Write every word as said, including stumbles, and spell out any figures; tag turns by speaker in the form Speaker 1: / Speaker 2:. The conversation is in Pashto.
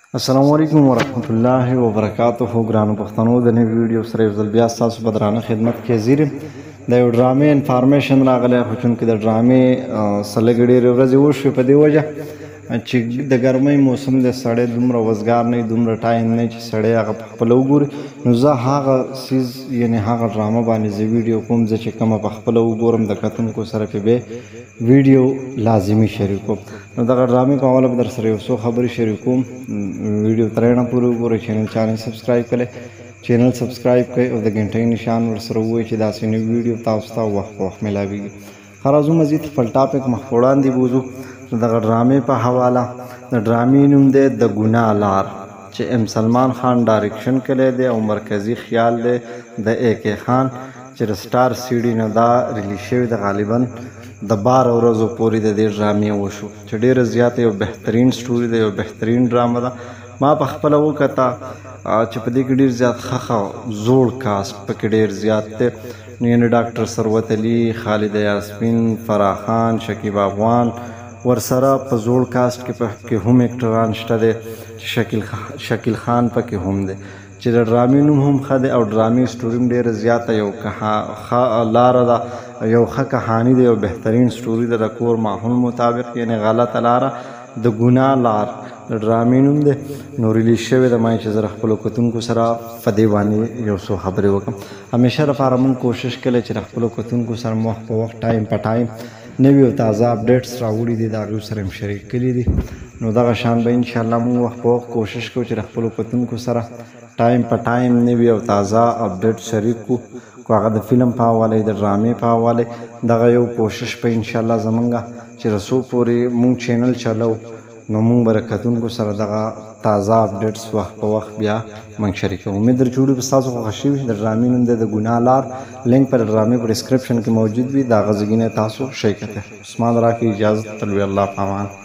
Speaker 1: السلام علیکم ورحمۃ الله وبرکاتہ. ګرانو پښتنو د نوې ویډیو سره یو ځل بیا ستاسو په درانه خدمت کې حاضر یم. د یو ډرامې انفارمیشن راغلی، خو چونکې د ډرامې څه لږ ډېرې ورځې وشوې په دې وجه چې د ګرمۍ موسم دی، سړی دومره وزګار نه وي، دومره ټایم نه وي چې سړی هغه په خپله وګوري. نو زه هغه څیز یعنې هغه ډرامه باندې زه ویډیو کوم، زه چې کومه په خپله وګورم د کتونکو سره پې بیا ویډیو لازمي شریکوم. نو دغه ډرامې په حواله به در سره یو څو خبرې شریکوم. ویډیو تر اخره پورې وګورئ. چینل چا نه سبسکرایب کړی، چینل سبسکرایب کړئ او د غنټۍ نشان ورسره ووایئ چې داسې نوې ویډیو تاسو ته وخت په وخت میلاویږي. ښه راځو مزید خپل ټاپک مخ په وړاندې بوځو. دغه ډرامې په حواله د ډرامې نوم دی د ګناه لار، چې ام سلمان خان ډایرکشن کړی دی او مرکزي خیال دی د اے کے خان، چې د سټار سی ډي نه دا ریلیز شوی د غالبا د باره ورځو پورې د دې ډرامې وشو، چې ډېره زیاته یو بهترین سټوري ده، یو بهترین ډرامه ده. ما په خپله وکته چې په دې کې ډېر زیات ښه زوړ کاسټ پکې ډېر زیات دی. یعنې ډاکټر ثروت علي، خالده یاسمین، فرح خان، شکیب افغان ورسره په زوړ کاسټ کې پکې هم اکټران شته دی، چې شکیل شکیل خان پکې هم دی، چې د ډرامې نوم هم ښه دی او ډرامې سټوري هم ډېره زیاته یو ښه لاره ده، یو ښه کهاني ده، یو بهترین سټوري ده د کور ماحول مطابق. یعنې غلطه لاره د ګناه لار د ډرامې نوم دی. نو ریلیز شوی ده. ما چې زه د خپلو کتونکو سره په دې باندې یو څو خبرې وکړم. همیشه لپاره موږ کوشش کولی چې د خپلو کتونکو سره مو وخت په وخت ټایم په ټایم نوي او تازه اپډیټس راوړي دي، د هغوی سره هم شریک کړي دي. نو دغه شان به انشاءالله موږ وخت په وخت کوشش کوو چې د خپلو کتونکو سره ټایم په ټایم نوي او تازه اپډیټ شریک کړو، کو هغه د فلم په حواله د ډرامې په حواله. دغه یو کوشش به انشاءالله زمونږ چې رسو پورې مونږ چینل چلو، نو مونږ به د کتونکو سره دغه تازه اپډیټس وخت په وخت بیا مونږ شریکوو. امید در چې ویډیو به ستاسو خوښه شوي. د ډرامې نوم دی د ګناه لار. لینک پر ډرامې په ډسکرپشن کې موجود وي، د هغه ځای نه تاسو شی کته. عثمان راکړي اجازه. تلوي الله په امان.